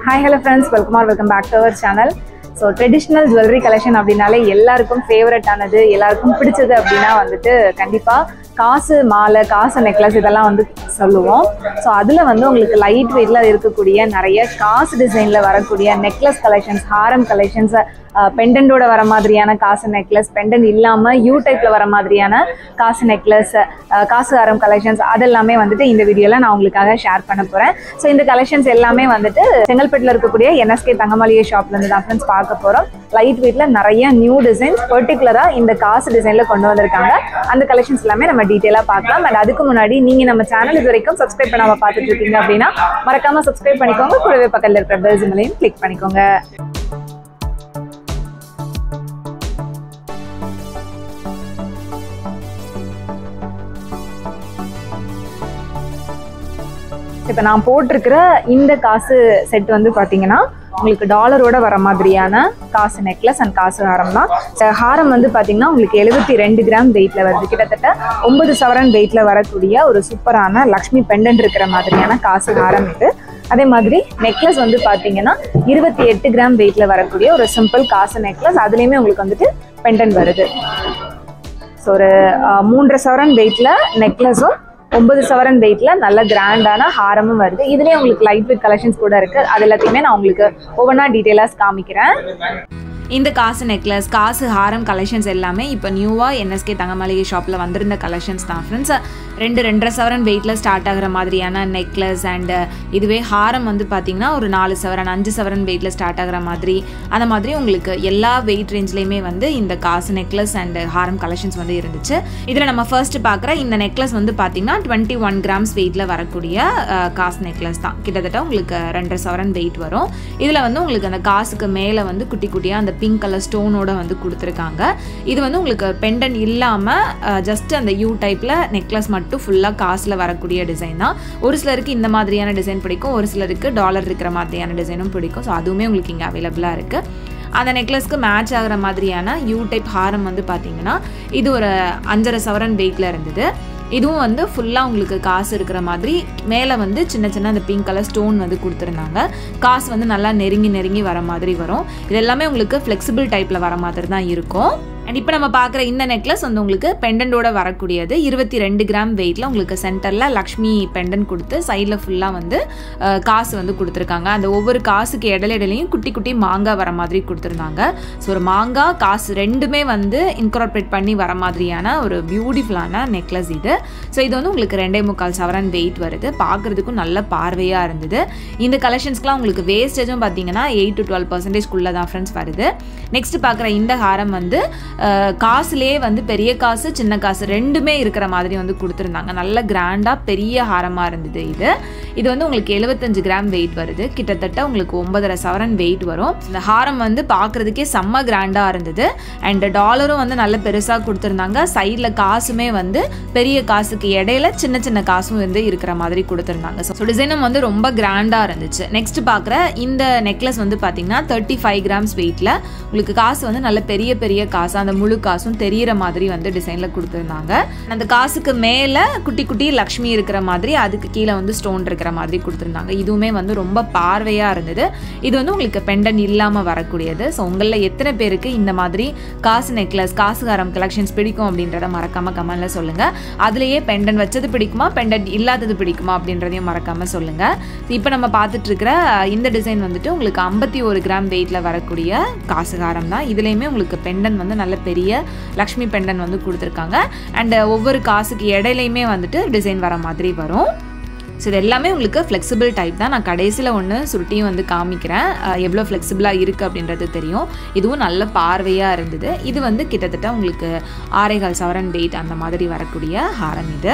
Hi hello friends, welcome back to our channel. So traditional jewelry collection அப்படினாலே எல்லாருக்கும் favourite ஆனது எல்லாருக்கும் பிடிச்சது அப்படினா வந்துட்டு கண்டிப்பா காசு மாலை காசு நெக்லஸ் இதெல்லாம் வந்து சொல்லுவோம். ஸோ அதில் வந்து உங்களுக்கு லைட் வெயிட்ல இருக்கக்கூடிய நிறைய காசு டிசைனில் வரக்கூடிய நெக்லஸ் கலெக்ஷன்ஸ், ஹாரம் கலெக்ஷன்ஸ், பெண்டன்டோட வர மாதிரியான காசு நெக்லஸ், பெண்டன்ட் இல்லாமல் யூ டைப்பில் வர மாதிரியான காசு நெக்லஸ், காசு ஹாரம் கலெக்ஷன்ஸ் அதெல்லாமே வந்துட்டு இந்த வீடியோவில் நான் உங்களுக்காக ஷேர் பண்ண போகிறேன். ஸோ இந்த கலெக்ஷன்ஸ் எல்லாமே வந்துட்டு செங்கல்பட்டில் இருக்கக்கூடிய NSK Thanga Maaligai ஷாப்லேருந்து தான் ஃப்ரெண்ட்ஸ் பார்க்க போகிறோம். லைட் வெயிட்டில் நிறைய நியூ டிசைன்ஸ் பர்டிகுலராக இந்த காசு டிசைனில் கொண்டு வந்திருக்காங்க. அந்த கலெக்ஷன்ஸ் எல்லாமே நம்ம டீட்டெயிலாக பார்க்கலாம். அண்ட் அதுக்கு முன்னாடி நீங்கள் நம்ம சேனல் இது வரைக்கும் சப்ஸ்கிரைப் பண்ணாமல் பார்த்துட்டு இருக்கீங்க அப்படின்னா மறக்காமல் சப்ஸ்கிரைப் பண்ணிக்கோங்க. கூடவே பக்கத்தில் இருக்கிற பெல் சிம்பலையும் கிளிக் பண்ணிக்கோங்க. இப்போ நான் போட்டிருக்கிற இந்த காசு செட் வந்து பார்த்தீங்கன்னா உங்களுக்கு டாலரோட வர மாதிரியான காசு நெக்லஸ் அண்ட் காசு ஹாரம் தான். ஹாரம் வந்து பார்த்தீங்கன்னா உங்களுக்கு 72 கிராம் வெயிட்டில் வருது. கிட்டத்தட்ட 9 சவரன் வெயிட்டில் வரக்கூடிய ஒரு சூப்பரான லக்ஷ்மி பெண்டன்ட் இருக்கிற மாதிரியான காசு ஹாரம் இது. அதே மாதிரி நெக்லஸ் வந்து பார்த்தீங்கன்னா 28 கிராம் வெயிட்டில் வரக்கூடிய ஒரு சிம்பிள் காசு நெக்லஸ். அதுலேயுமே உங்களுக்கு வந்துட்டு பெண்டன்ட் வருது. ஸோ ஒரு 3.5 சவரன் வெயிட்டில் நெக்லஸும் 9 சவரன் வெயிட்ல நல்ல கிராண்டான ஹாரமும் வருது. இதுலயே உங்களுக்கு லைட் வெயிட் கலெக்ஷன்ஸ் கூட இருக்கு. அது எல்லாத்தையுமே நான் உங்களுக்கு ஒவ்வொன்றா டீட்டெயிலாக காமிக்கிறேன். இந்த காசு நெக்லஸ், காசு ஹாரம் கலெக்ஷன்ஸ் எல்லாமே இப்போ நியூவாக NSK Thanga Maaligai ஷாப்பில் வந்திருந்த கலெக்ஷன்ஸ் தான் ஃப்ரெண்ட்ஸ். 2.5 சவரன் வெயிட்டில் ஸ்டார்ட் ஆகிற மாதிரியான நெக்லஸ் அண்ட் இதுவே ஹாரம் வந்து பார்த்திங்கன்னா ஒரு 4 சவரன் 5 சவரன் வெயிட்டில் ஸ்டார்ட் ஆகிற மாதிரி அந்த மாதிரி உங்களுக்கு எல்லா வெயிட் ரேஞ்ச்லேயுமே வந்து இந்த காசு நெக்லஸ் அண்ட் ஹாரம் கலெக்ஷன்ஸ் வந்து இருந்துச்சு. இதில் நம்ம ஃபர்ஸ்ட் பார்க்குற இந்த நெக்லஸ் வந்து பார்த்திங்கன்னா 21 கிராம்ஸ் வெயிட்டில் வரக்கூடிய காசு நெக்லஸ் தான். கிட்டத்தட்ட உங்களுக்கு 2.5 சவரன் வெயிட் வரும். இதில் வந்து உங்களுக்கு அந்த காசுக்கு மேலே வந்து குட்டி குட்டியாக அந்த பிங்க் கலர் ஸ்டோனோட வந்து கொடுத்துருக்காங்க. இது வந்து உங்களுக்கு பெண்டன்ட் இல்லாமல் ஜஸ்ட் அந்த யூ டைப்பில் நெக்லஸ் மட்டும் ஃபுல்லாக காசில் வரக்கூடிய டிசைன் தான். ஒரு சிலருக்கு இந்த மாதிரியான டிசைன் பிடிக்கும், ஒரு சிலருக்கு டாலர் இருக்கிற மாதிரியான டிசைனும் பிடிக்கும். ஸோ அதுவுமே உங்களுக்கு இங்கே அவைலபிளாக இருக்குது. அந்த நெக்லஸ்க்கு மேட்ச் ஆகிற மாதிரியான யூ டைப் ஹாரம் வந்து பார்த்தீங்கன்னா இது ஒரு 5.5 சவரன் வெயிட்டில் இருந்தது. இதுவும் வந்து ஃபுல்லாக உங்களுக்கு காசு இருக்கிற மாதிரி மேலே வந்து சின்ன சின்ன அந்த பிங்க் கலர் ஸ்டோன் வந்து கொடுத்துருந்தாங்க. காசு வந்து நல்லா நெருங்கி வர மாதிரி வரும். இது எல்லாமே உங்களுக்கு ஃப்ளெக்சிபிள் டைப்பில் வர மாதிரி தான் இருக்கும். அண்ட் இப்போ நம்ம பார்க்குற இந்த நெக்லஸ் வந்து உங்களுக்கு பெண்டன்டோட வரக்கூடியது. 22 கிராம் வெயிட்டில் உங்களுக்கு சென்டரில் லக்ஷ்மி பெண்டன்ட் கொடுத்து சைடில் ஃபுல்லாக வந்து காசு வந்து கொடுத்துருக்காங்க. அந்த ஒவ்வொரு காசுக்கு இடையிலையும் குட்டி குட்டி மாங்காய் வர மாதிரி கொடுத்துருந்தாங்க. ஸோ ஒரு மாங்காய் காசு ரெண்டுமே வந்து இன்கார்பரேட் பண்ணி வர மாதிரியான ஒரு பியூட்டிஃபுல்லான நெக்லஸ் இது. ஸோ இது வந்து உங்களுக்கு 2.25 சவரன் வெயிட் வருது. பார்க்குறதுக்கும் நல்ல பார்வையாக இருந்தது. இந்த கலெக்ஷன்ஸ்க்குலாம் உங்களுக்கு வேஸ்டேஜும் பார்த்தீங்கன்னா 8 to 12% தான் ஃப்ரெண்ட்ஸ் வருது. நெக்ஸ்ட் பார்க்குற இந்த ஹாரம் வந்து காசுலேயே வந்து பெரிய காசு சின்ன காசு ரெண்டுமே இருக்கிற மாதிரி வந்து கொடுத்துருந்தாங்க. நல்ல கிராண்டாக பெரிய ஹாரமாக இருந்தது இது. இது வந்து உங்களுக்கு 75 கிராம் வெயிட் வருது. கிட்டத்தட்ட உங்களுக்கு 9.5 சவரன் வெயிட் வரும். இந்த ஹாரம் வந்து பார்க்குறதுக்கே செம்ம கிராண்டாக இருந்தது. அண்ட் டாலரும் வந்து நல்ல பெருசாக கொடுத்துருந்தாங்க. சைடில் காசுமே வந்து பெரிய காசுக்கு இடையில சின்ன சின்ன காசும் வந்து இருக்கிற மாதிரி கொடுத்துருந்தாங்க. ஸோ டிசைனும் வந்து ரொம்ப கிராண்டாக இருந்துச்சு. நெக்ஸ்ட் பார்க்குற இந்த நெக்லஸ் வந்து பார்த்தீங்கன்னா 35 கிராம்ஸ் வெயிட்டில் உங்களுக்கு காசு வந்து நல்ல பெரிய பெரிய காசு அந்த முழு காசும் தெரியிற மாதிரி வந்து டிசைனில் கொடுத்துருந்தாங்க. அந்த காசுக்கு மேலே குட்டி குட்டி லக்ஷ்மி இருக்கிற மாதிரி அதுக்கு கீழே வந்து ஸ்டோன் இருக்கிற மாதிரி கொடுத்துருந்தாங்க. இதுவுமே வந்து ரொம்ப பார்வையாக இருந்தது. இது வந்து உங்களுக்கு பெண்டன்ட் இல்லாமல் வரக்கூடியது. ஸோ உங்களில் எத்தனை பேருக்கு இந்த மாதிரி காசு நெக்லஸ் காசு ஹாரம் கலெக்ஷன்ஸ் பிடிக்கும் அப்படின்றத மறக்காமல் கமெண்ட்ல சொல்லுங்கள். அதுலேயே பெண்டன்ட் வச்சது பிடிக்குமா பெண்டன்ட் இல்லாதது பிடிக்குமா அப்படின்றதையும் மறக்காமல் சொல்லுங்கள். இப்போ நம்ம பார்த்துட்டு இருக்கிற இந்த டிசைன் வந்துட்டு உங்களுக்கு 51 கிராம் வெயிட்டில் வரக்கூடிய காசு ஹாரம் தான். இதுலேயுமே உங்களுக்கு பெண்டன்ட் வந்து நல்ல பெரிய லக்ஷ்மி பெண்டன் வந்து கொடுத்துருக்காங்க. அண்ட் ஒவ்வொரு காசுக்கு இடையிலையுமே வந்துட்டு டிசைன் வர மாதிரி வரும். ஸோ இது எல்லாமே உங்களுக்கு ஃப்ளெக்சிபிள் டைப் தான். நான் கடைசியில் ஒன்று சுருட்டியும் வந்து காமிக்கிறேன், எவ்வளோ ஃப்ளெக்சிபிளாக இருக்குது அப்படின்றது தெரியும். இதுவும் நல்ல பார்வையாக இருந்தது. இது வந்து கிட்டத்தட்ட உங்களுக்கு 6.25 சவரன் வெயிட் அந்த மாதிரி வரக்கூடிய ஹாரம் இது.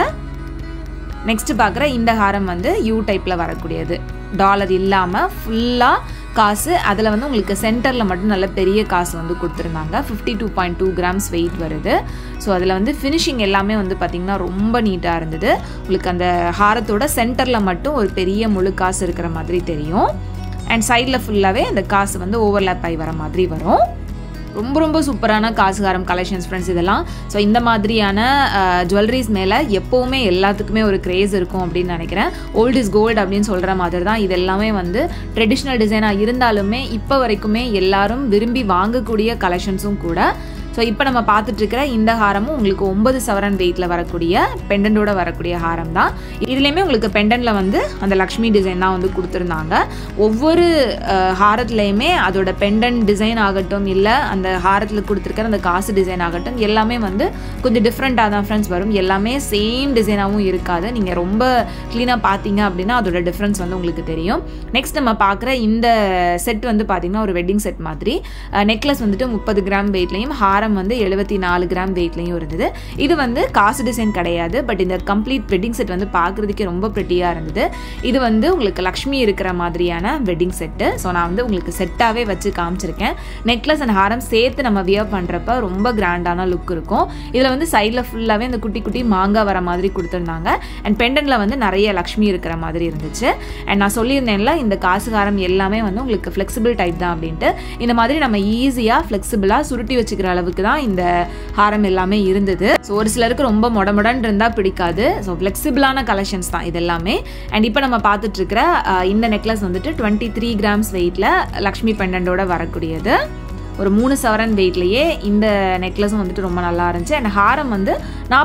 நெக்ஸ்ட் பார்க்குற இந்த ஹாரம் வந்து யூ டைப்பில் வரக்கூடியது. டாலர் இல்லாமல் ஃபுல்லாக காசு அதில் வந்து உங்களுக்கு சென்டரில் மட்டும் நல்ல பெரிய காசு வந்து கொடுத்துருந்தாங்க. 52.2 கிராம்ஸ் வெயிட் வருது. ஸோ அதில் வந்து ஃபினிஷிங் எல்லாமே வந்து பார்த்திங்கன்னா ரொம்ப நீட்டாக இருந்தது. உங்களுக்கு அந்த ஹாரத்தோட சென்டரில் மட்டும் ஒரு பெரிய முழு காசு இருக்கிற மாதிரி தெரியும். அண்ட் சைடில் ஃபுல்லாகவே அந்த காசு வந்து ஓவர்லேப் ஆகி வர மாதிரி வரும். ரொம்ப ரொம்ப சூப்பரான காசு ஹாரம் கலெக்ஷன்ஸ் ஃப்ரெண்ட்ஸ் இதெல்லாம். ஸோ இந்த மாதிரியான ஜுவல்லரிஸ் மேலே எப்போவுமே எல்லாத்துக்குமே ஒரு கிரேஸ் இருக்கும் அப்படின்னு நினைக்கிறேன். ஓல்ட் இஸ் கோல்டு அப்படின்னு சொல்கிற மாதிரி தான் இது எல்லாமே வந்து ட்ரெடிஷ்னல் டிசைனாக இருந்தாலுமே இப்போ வரைக்குமே எல்லாரும் விரும்பி வாங்கக்கூடிய கலெக்ஷன்ஸும் கூட. ஸோ இப்போ நம்ம பார்த்துட்ருக்கிற இந்த ஹாரமும் உங்களுக்கு 9 சவரன் வெயிட்டில் வரக்கூடிய பெண்டன்டோட வரக்கூடிய ஹாரம் தான். இதுலேயுமே உங்களுக்கு பெண்டனில் வந்து அந்த லக்ஷ்மி டிசைன் தான் வந்து கொடுத்துருந்தாங்க. ஒவ்வொரு ஹாரத்துலேயுமே அதோட பெண்டன் டிசைன் ஆகட்டும் இல்லை அந்த ஹாரத்தில் கொடுத்துருக்கிற அந்த காசு டிசைன் ஆகட்டும் எல்லாமே வந்து கொஞ்சம் டிஃப்ரெண்ட்டாக தான் ஃப்ரெண்ட்ஸ் வரும். எல்லாமே சேம் டிசைனாகவும் இருக்காது. நீங்கள் ரொம்ப க்ளீனாக பார்த்தீங்க அப்படின்னா அதோட டிஃப்ரென்ஸ் வந்து உங்களுக்கு தெரியும். நெக்ஸ்ட் நம்ம பார்க்குற இந்த செட் வந்து பார்த்திங்கன்னா ஒரு வெட்டிங் செட் மாதிரி. நெக்லஸ் வந்துட்டு 30 கிராம் வெயிட்லையும் ஹாரம் வந்து 74 கிராம் வெயிட்லையும் இருந்தது. இது வந்து காசு டிசைன் கிடையாது. பட் இந்த கம்ப்ளீட் வெட்டிங் செட் வந்து பார்க்குறதுக்கே ரொம்ப ப்ரிட்டியாக இருந்தது. இது வந்து உங்களுக்கு லக்ஷ்மி இருக்கிற மாதிரியான வெட்டிங் செட்டு. ஸோ நான் வந்து உங்களுக்கு செட்டாகவே வச்சு காமிச்சிருக்கேன். நெக்லஸ் அண்ட் ஹாரம் சேர்த்து நம்ம வியர் பண்ணுறப்ப ரொம்ப கிராண்டான லுக் இருக்கும். இதில் வந்து சைடில் ஃபுல்லாகவே இந்த குட்டி குட்டி மாங்காய் வர மாதிரி கொடுத்துருந்தாங்க. அண்ட் பெண்டனில் வந்து நிறைய லக்ஷ்மி இருக்கிற மாதிரி இருந்துச்சு. அண்ட் நான் சொல்லியிருந்தேன்ல இந்த காசு ஹாரம் எல்லாமே வந்து உங்களுக்கு ஃப்ளெக்சிபிள் டைப் தான் அப்படின்ட்டு. இந்த மாதிரி நம்ம ஈஸியாக ஃப்ளெக்சிபிளாக சுருட்டி வச்சுக்கிற அளவுக்கு தான் இந்த ஹாரம் எல்லாமே இருந்தது. ஸோ ஒரு சிலருக்கு ரொம்ப மொடமொடன் இருந்தால் பிடிக்காது. ஸோ ஃப்ளெக்சிபிளான கலெக்ஷன்ஸ் தான் இது எல்லாமே. அண்ட் இப்போ நம்ம பார்த்துட்டு இருக்கிற இந்த நெக்லஸ் வந்துட்டு 23 கிராம்ஸ் வெயிட்டில் லக்ஷ்மி பெண்டன்டோட வரக்கூடியது. ஒரு 3 சவரன் வெயிட்லேயே இந்த நெக்லஸும் வந்துட்டு ரொம்ப நல்லா இருந்துச்சு. அண்ட் ஹாரம் வந்து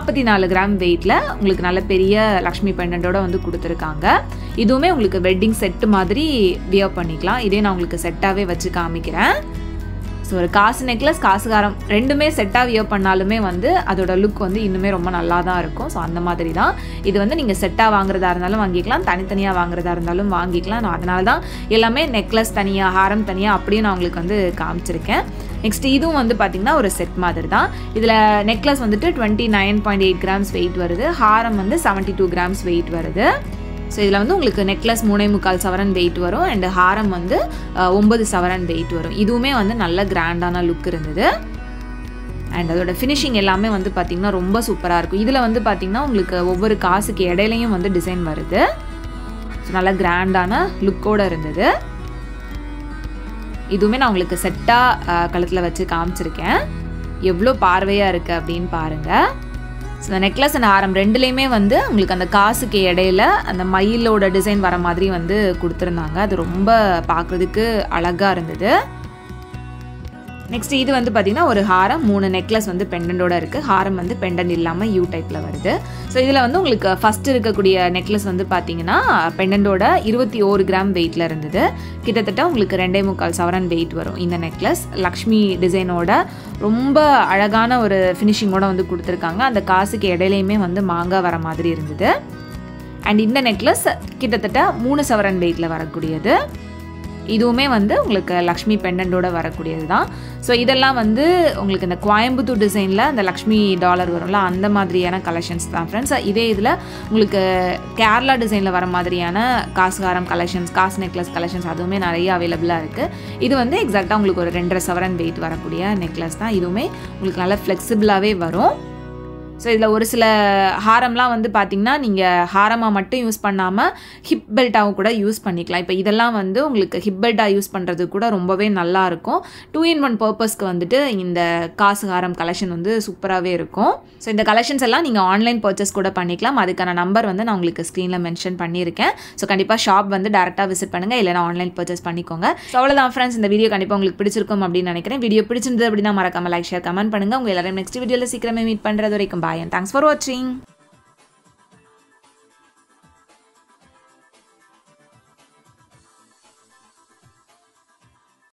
44 கிராம் வெயிட்டில் உங்களுக்கு நல்ல பெரிய லக்ஷ்மி பெண்டன்டோட வந்து கொடுத்துருக்காங்க. இதுவுமே உங்களுக்கு வெட்டிங் செட்டு மாதிரி வியர் பண்ணிக்கலாம். இதே நான் உங்களுக்கு செட்டாகவே வச்சு காமிக்கிறேன். ஸோ ஒரு காசு நெக்லஸ் காசு ஹாரம் ரெண்டுமே செட்டாக வியர் பண்ணாலுமே வந்து அதோட லுக் வந்து இன்னுமே ரொம்ப நல்லா தான் இருக்கும். ஸோ அந்த மாதிரி தான் இது வந்து நீங்கள் செட்டாக வாங்குறதா இருந்தாலும் வாங்கிக்கலாம், தனித்தனியாக வாங்குறதா இருந்தாலும் வாங்கிக்கலாம். நான் அதனால தான் எல்லாமே நெக்லஸ் தனியாக ஹாரம் தனியாக அப்படியே நான் உங்களுக்கு வந்து காமிச்சிருக்கேன். நெக்ஸ்ட் இதுவும் வந்து பார்த்திங்கன்னா ஒரு செட் மாதிரி தான். இதில் நெக்லஸ் வந்துட்டு 29.8 கிராம்ஸ் வெயிட் வருது. ஹாரம் வந்து 72 கிராம்ஸ் வெயிட் வருது. ஸோ இதில் வந்து உங்களுக்கு நெக்லஸ் 3.25 சவரன் வெயிட் வரும். அண்ட் ஹாரம் வந்து 9 சவரன் வெயிட் வரும். இதுவுமே வந்து நல்ல கிராண்டான லுக் இருந்தது. அண்ட் அதோட ஃபினிஷிங் எல்லாமே வந்து பார்த்திங்கன்னா ரொம்ப சூப்பராக இருக்கும். இதில் வந்து பார்த்திங்கன்னா உங்களுக்கு ஒவ்வொரு காசுக்கு இடையிலையும் வந்து டிசைன் வருது. ஸோ நல்ல கிராண்டான லுக்கோடு இருந்தது. இதுவுமே நான் உங்களுக்கு செட்டாக கழுத்தில் வச்சு காமிச்சிருக்கேன். எவ்வளோ பார்வையாக இருக்குது அப்படின்னு பாருங்கள். ஸோ இந்த நெக்லஸ் அண்ட் ஹாரம் ரெண்டுலேயுமே வந்து உங்களுக்கு அந்த காசுக்கு இடையில அந்த மயிலோட டிசைன் வர மாதிரி வந்து கொடுத்துருந்தாங்க. அது ரொம்ப பார்க்குறதுக்கு அழகாக இருந்தது. நெக்ஸ்ட் இது வந்து பார்த்திங்கன்னா ஒரு ஹாரம் 3 நெக்லஸ் வந்து பெண்டன்டோட இருக்குது. ஹாரம் வந்து பெண்டன் இல்லாமல் யூ டைப்பில் வருது. ஸோ இதில் வந்து உங்களுக்கு ஃபஸ்ட்டு இருக்கக்கூடிய நெக்லஸ் வந்து பார்த்திங்கன்னா பெண்டன்டோட 21 கிராம் வெயிட்டில் இருந்தது. கிட்டத்தட்ட உங்களுக்கு 2.25 சவரன் வெயிட் வரும். இந்த நெக்லஸ் லக்ஷ்மி டிசைனோட ரொம்ப அழகான ஒரு ஃபினிஷிங்கோட வந்து கொடுத்துருக்காங்க. அந்த காசுக்கு இடையிலையுமே வந்து மாங்காய் வர மாதிரி இருந்தது. அண்ட் இந்த நெக்லஸ் கிட்டத்தட்ட 3 சவரன் வெயிட்டில் வரக்கூடியது. இதுவுமே வந்து உங்களுக்கு லக்ஷ்மி பெண்டன்டோட வரக்கூடியது தான். ஸோ இதெல்லாம் வந்து உங்களுக்கு இந்த கோயம்புத்தூர் டிசைனில் அந்த லக்ஷ்மி டாலர் வரும்ல அந்த மாதிரியான கலெக்ஷன்ஸ் தான் ஃப்ரெண்ட்ஸ். இதே இதில் உங்களுக்கு கேரளா டிசைனில் வர மாதிரியான காசு ஹாரம் கலெக்ஷன்ஸ், காசு நெக்லஸ் கலெக்ஷன்ஸ் அதுவுமே நிறைய அவைலபிளாக இருக்குது. இது வந்து எக்ஸாக்டாக உங்களுக்கு ஒரு 2.5 சவரன் வெயிட் வரக்கூடிய நெக்லஸ் தான். இதுவுமே உங்களுக்கு நல்லா ஃப்ளெக்சிபிளாகவே வரும். ஸோ இதில் ஒரு சில ஹாரம்லாம் வந்து பார்த்திங்கன்னா நீங்கள் ஹாரமாக மட்டும் யூஸ் பண்ணாமல் ஹிப் பெல்ட்டாகவும் கூட யூஸ் பண்ணிக்கலாம். இப்போ இதெல்லாம் வந்து உங்களுக்கு ஹிப் பெல்ட்டாக யூஸ் பண்ணுறது கூட ரொம்பவே நல்லாயிருக்கும். 2-in-1 பர்பஸ்க்கு வந்துட்டு இந்த காசு ஹாரம் கலெக்ஷன் வந்து சூப்பராகவே இருக்கும். ஸோ இந்த கலெக்ஷன்ஸ் எல்லாம் நீங்கள் ஆன்லைன் பர்ச்சேஸ் கூட பண்ணிக்கலாம். அதுக்கான நம்பர் வந்து நான் உங்களுக்கு ஸ்க்ரீனில் மென்ஷன் பண்ணியிருக்கேன். ஸோ கண்டிப்பாக ஷாப் வந்து டேரெக்டாக விசிட் பண்ணுங்கள், இல்லைனா ஆன்லைன் பர்ச்சேஸ் பண்ணிக்கோங்க. ஸோ அவ்வளோதான் ஃப்ரெண்ட்ஸ், இந்த வீடியோ கண்டிப்பாக உங்களுக்கு பிடிச்சிருக்கும் அப்படின்னு நினைக்கிறேன். வீடியோ பிடிச்சிருந்தது அப்படின்னா மறக்காம லைக், ஷேர், கமெண்ட் பண்ணுங்கள். உங்கள் எல்லாரும் நெக்ஸ்ட் வீடியோவில் சீக்கிரமே மீட் பண்ணுறது வரைக்கும் பாய் and thanks for watching.